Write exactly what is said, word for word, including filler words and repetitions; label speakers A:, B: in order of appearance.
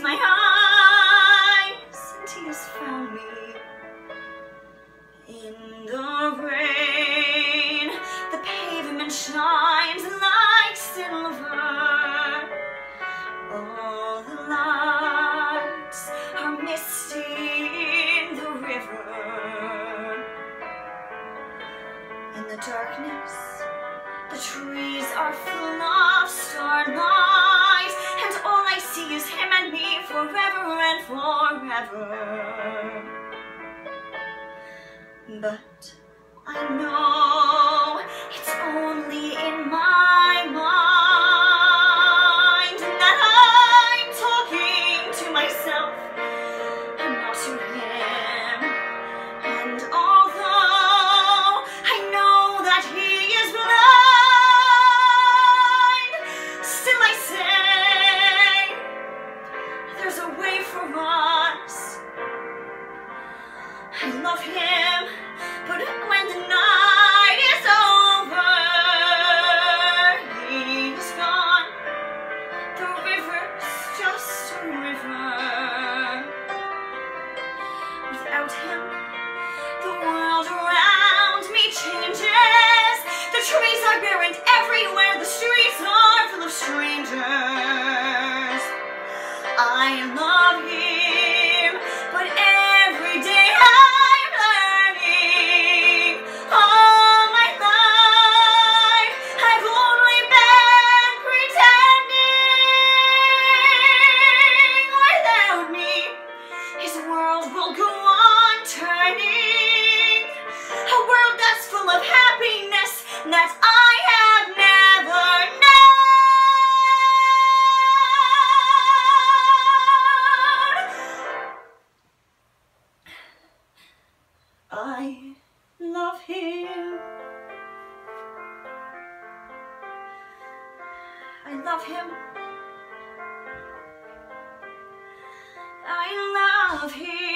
A: my eyes, and he has found me. In the rain, the pavement shines like silver. All the lights are misty in the river. In the darkness, the trees are full of starlight, and all I see is him and me forever and forever. But I know it's only in my mind, and that I'm talking to myself and not to him. And although I know that he is blind, still I say there's a way for us. I love him, but when the night is over, he's gone. The river's just a river. Without him, the world around me changes. The trees are bare and everywhere the streets are full of strangers. I love him, but every day I'm learning. All my life I've only been pretending. Without me, his world will go on turning. A world that's full of happiness that I have never known. I love him. I love him. I love him.